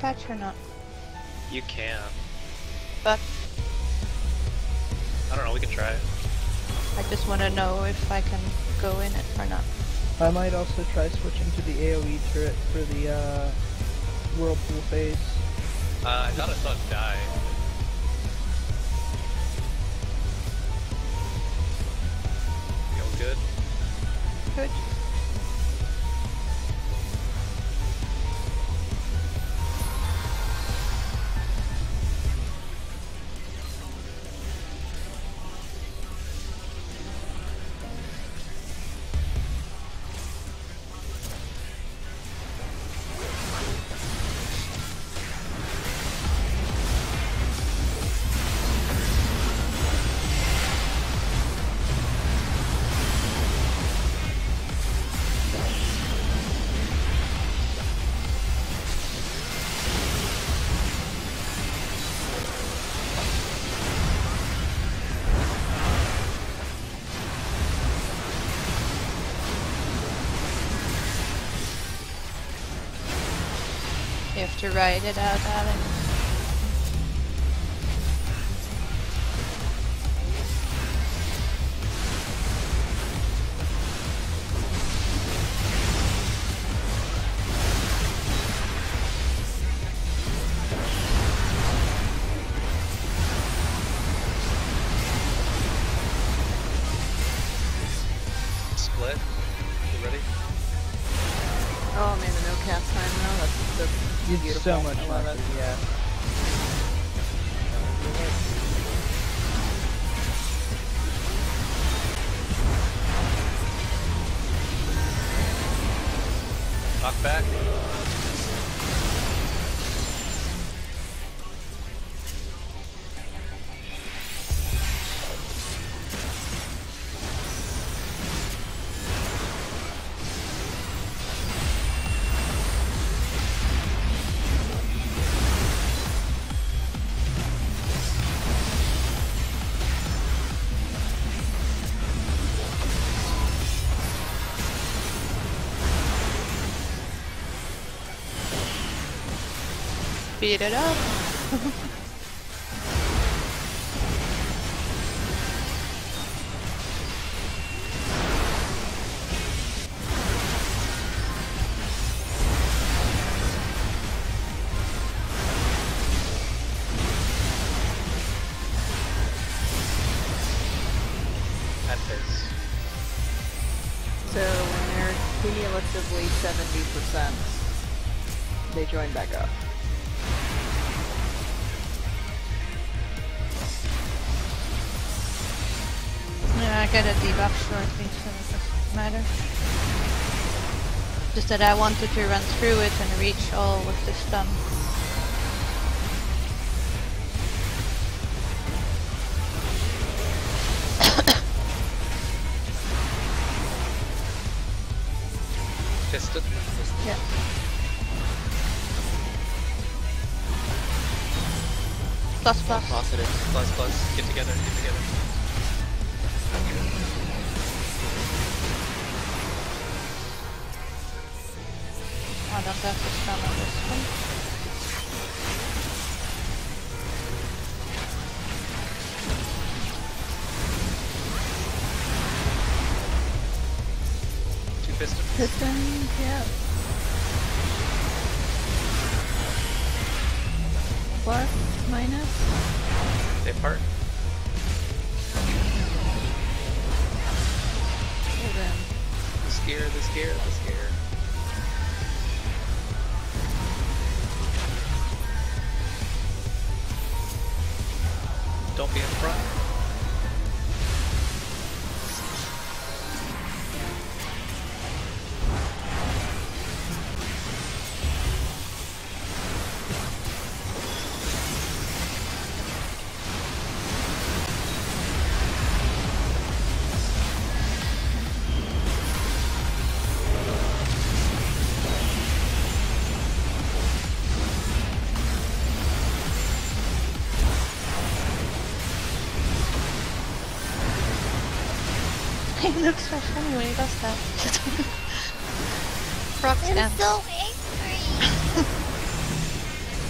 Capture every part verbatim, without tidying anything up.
patch or not? You can. But I don't know, we can try. I just want to know if I can go in it or not. I might also try switching to the AoE turret for the uh, whirlpool phase. Uh, I thought I saw it die. Feel good? Good. You have to ride it out, Alex. Split? You ready? Oh man, the no cast time now, that's, that's It's beautiful. so much I love fun, it. yeah. Knock back. Speed it up. At this. So when they're cumulatively seventy percent, they join back up. Yeah, I get a debuff shortly, so it doesn't matter. Just that I wanted to run through it and reach all with the stun. Piston? Yeah. Plus plus. Positive. Plus plus. Get together, get together. I don't have to stun on this one. Two pistons. Piston, yeah. Plus, minus. They part. Hold in. The skier, the skier, the skier. Don't be in front. He looks so funny when he does that. Frog I'm stance. so angry.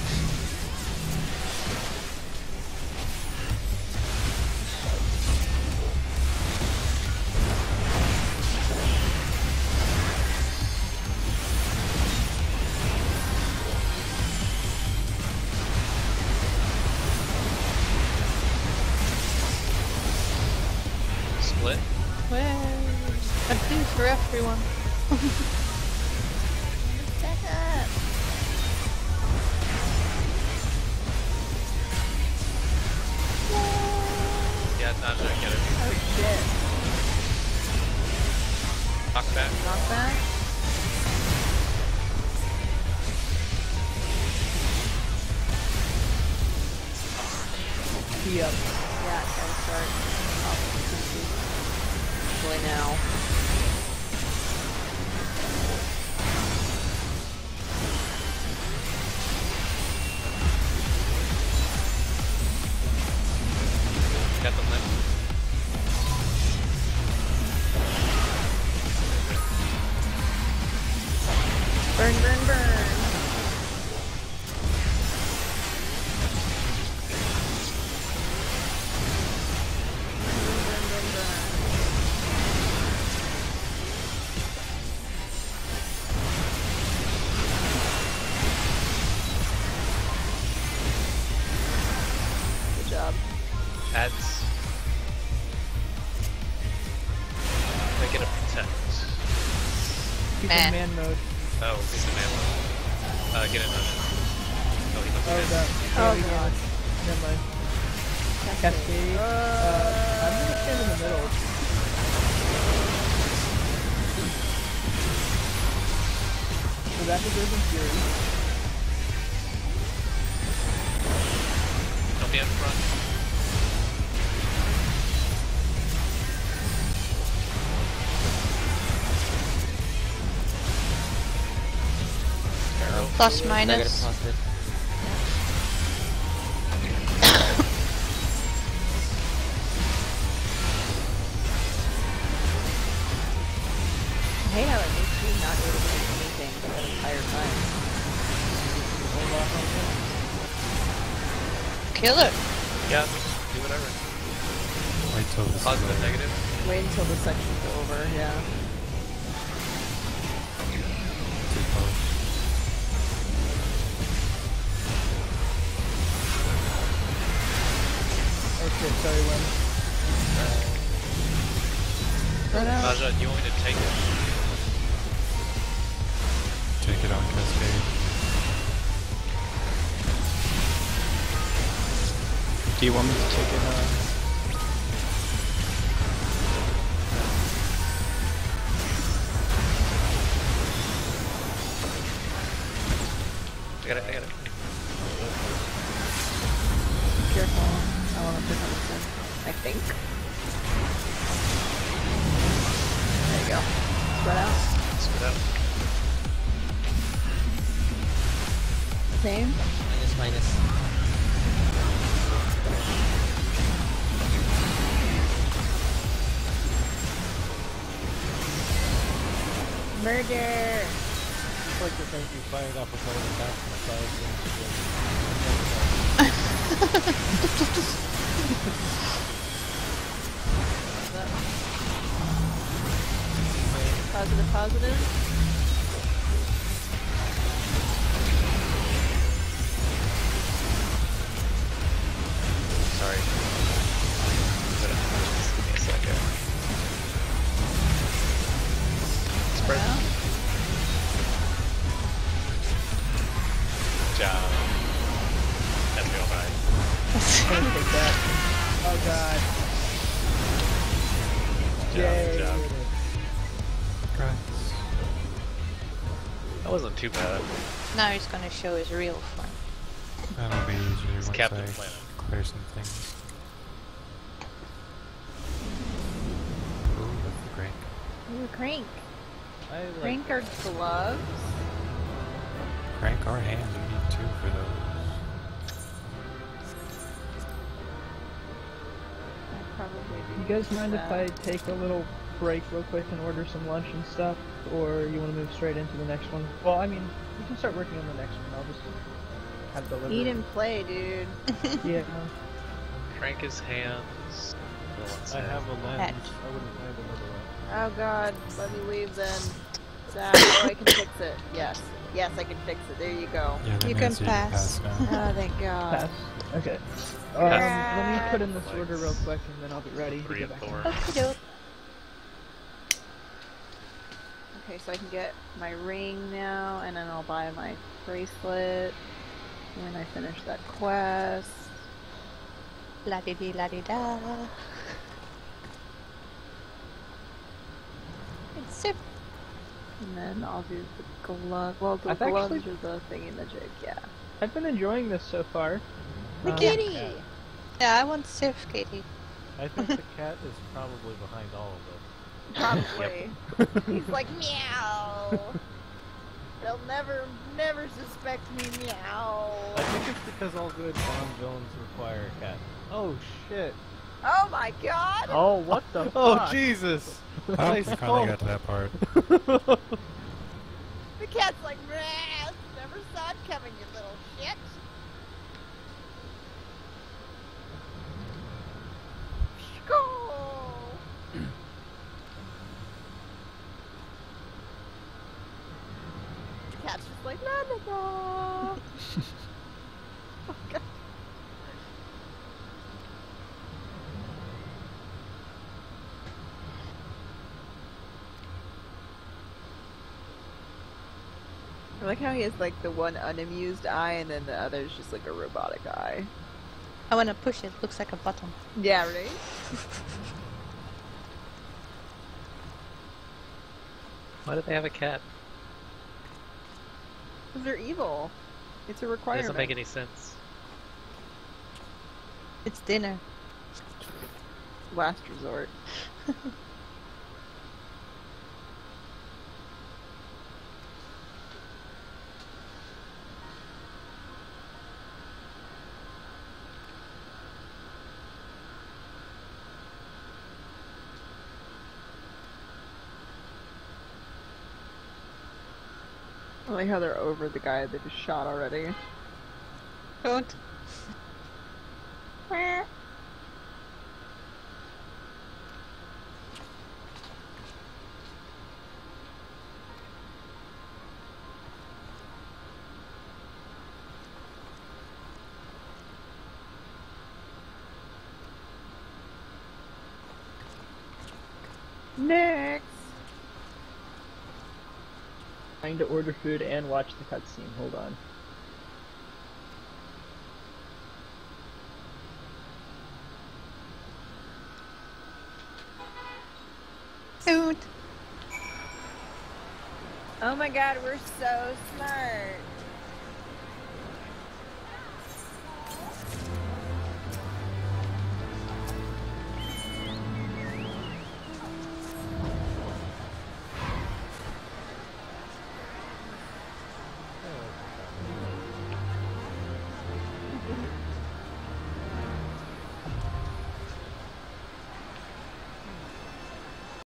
do for everyone. Back up. Yeah, Naja, get it. Oh shit. Knock back. Knock back. Key up. Yeah, gotta start. Boy now. Got them left. Burn, burn, burn. Good job. Ads. They get a protect. Keep Man. in man mode. Oh, he's a man. Uh, get in on it. Oh, he must Oh, be that. Oh, AoE God. damage. Never mind. Cascade. Uh, I'm gonna stand in the middle. So that was Urban Fury. Don't be in front. Plus minus. Positive. I hate how it makes you not able to do anything the entire time. Kill it. Yeah, just do whatever. Wait till this Positive, is over. negative. Wait until the section's over, yeah. Too close. Oh shit, sorry, Len. Run out. Naja, do you want me to take it? Take it on Cascade. Do you want me to take it? Uh... I got it, I got it. Careful. I want to put this in. I think. There you go. Spread out. Spit out. Same. Minus, minus. Murder! It's like the things you fired off before the back from Positive, positive. Sorry. Give me a second. Spread. Yeah. Good job. That's real high. I'm gonna take that. Oh god. Good job, Yay. good job. Congrats. That wasn't too bad. Now he's gonna show his real form. That'll be easier It's once Captain I Planet. clear some things. Ooh, that's the crank. Ooh, crank. I like Crank or gloves? Crank or hands, you need two for those. I'd probably be You guys mind if that. I take a little break real quick and order some lunch and stuff? Or you want to move straight into the next one? Well, I mean, we can start working on the next one. I'll just have delivery. Eat and play, dude. Yeah. Crank his hands. I have a lens. Head. I wouldn't mind another one. Oh god, let me leave then. Zach, oh, I can fix it. Yes. Yes, I can fix it. There you go. Yeah, that You means can you pass. can pass now. Oh, thank god. Pass. Okay. Um, let me put in this order real quick and then I'll be ready to Three get and back. four. Okie doke. Okay, so I can get my ring now, and then I'll buy my bracelet when I finish that quest. La di di la di da. It's Sif. And then I'll do the glove. Well, the I've gloves actually- are the thingy magic, yeah. I've been enjoying this so far. The Um, kitty! Yeah. Yeah, I want Sif, Katie. I think the cat is probably behind all of this. Probably. He's like, meow! They'll never, never suspect me, meow! I think it's because all good Bond villains require a cat. Oh shit! Oh my god! Oh, what the Oh fuck? Jesus! Oh, Nice we finally call. got to that part. The cat's like, meow! Never saw it coming, you little shit! Go! The cat's just like, la la la! Oh god. I like how he has like the one unamused eye and then the other is just like a robotic eye. I wanna push it, looks like a button. Yeah, right? Why do they have a cat? Because they're evil. It's a It requirement. doesn't make any sense. It's dinner. Last resort. I like how they're over the guy they just shot already. Don't. Next! Trying to order food and watch the cutscene. Hold on. Don't. Oh my god, we're so smart!